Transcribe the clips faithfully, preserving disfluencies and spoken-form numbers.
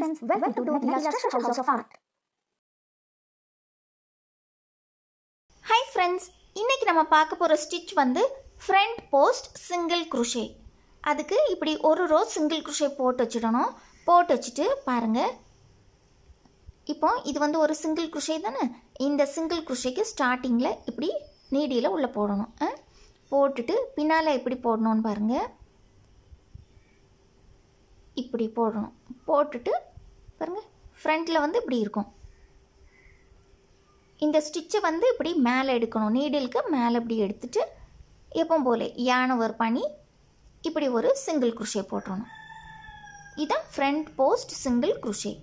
friends, welcome to Nadiya's Treasure House of Art. Hi friends, இன்னைக்கு நம்ம பார்க்க போற ஸ்டிட்ச் வந்து front post single crochet. அதுக்கு இப்படி ஒரு ரோ single crochet போட்டு வச்சிடணும். போட்டு வச்சிட்டு பாருங்க. இப்போ இது வந்து ஒரு single crochet தானே. இந்த single crochetக்கு ஸ்டார்டிங்ல இப்படி நீடில உள்ள போடணும். போட்டுட்டு பின்னால எப்படி போடணும்னு பாருங்க. இப்படி போடணும். போட்டுட்டு பாருங்க ஃப்ரண்ட்ல வந்து இப்படி இருக்கும். இந்த ஸ்டிட்சை வந்து இப்படி மேலே எடுக்கணும். நீடிலுக்கு மேலே இப்படி எடுத்துட்டு எப்பவும் போல yarn over பண்ணி இப்படி ஒரு சிங்கிள் crochet போட்டுறணும். இதான் ஃப்ரண்ட் போஸ்ட் சிங்கிள் crochet.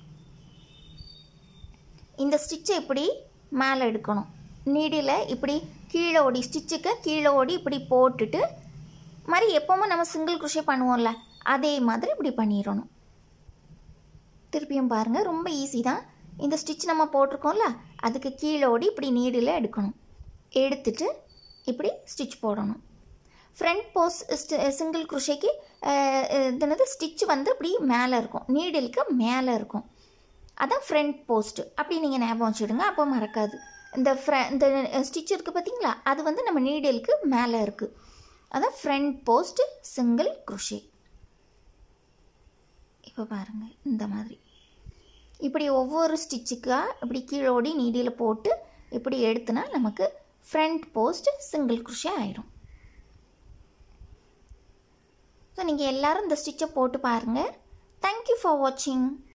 இந்த ஸ்டிட்சை இப்படி மேலே எடுக்கணும். நீடில இப்படி கீழே ஓடி ஸ்டிட்சுக்கு கீழே ஓடி இப்படி போட்டுட்டு மாதிரி எப்பவும் நம்ம சிங்கிள் crochet பண்ணுவோம்ல அதே மாதிரி இப்படி பண்ணிடணும். திருப்பியும் பாருங்க ரொம்ப ஈஸி தான். இந்த ஸ்டிட்ச் நம்ம போட்டிருக்கோம்ல அதுக்கு கீழே ஓடி இப்படி நீடில் எடுக்கணும். எடுத்துட்டு இப்படி ஸ்டிட்ச் போடணும். ஃப்ரண்ட் போஸ்ட் சிங்கிள் crochetக்கு என்னது ஸ்டிட்ச் வந்து இப்படி மேலே இருக்கும். நீடிலுக்கு மேலே இருக்கும். அதான் ஃப்ரண்ட் போஸ்ட். அப்படி நீங்கள் ஞாபகம் வச்சுடுங்க, அப்போ மறக்காது. இந்த ஃப்ர இந்த ஸ்டிட்ச் இருக்குது பார்த்தீங்களா, அது வந்து நம்ம நீடிலுக்கு மேலே இருக்குது. அதான் ஃப்ரண்ட் போஸ்ட் சிங்கிள் crochet. இப்போ பாருங்கள் இந்த மாதிரி இப்படி ஒவ்வொரு ஸ்டிச்சுக்காக இப்படி கீழோடி நீடியில் போட்டு இப்படி எடுத்துனா நமக்கு ஃப்ரண்ட் போஸ்ட் சிங்கிள் crochet ஆயிடும். ஸோ நீங்கள் எல்லோரும் இந்த ஸ்டிச்சை போட்டு பாருங்கள். தேங்க்யூ ஃபார் வாட்சிங்.